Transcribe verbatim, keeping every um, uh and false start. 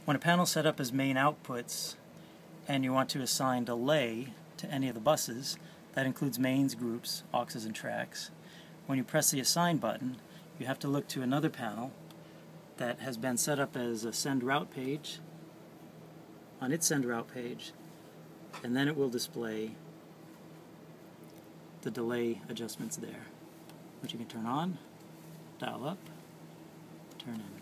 When a panel is set up as main outputs and you want to assign delay to any of the buses, that includes mains, groups, auxes, and tracks, when you press the assign button, you have to look to another panel that has been set up as a send route page on its send route page, and then it will display the delay adjustments there, which you can turn on, dial up, turn in.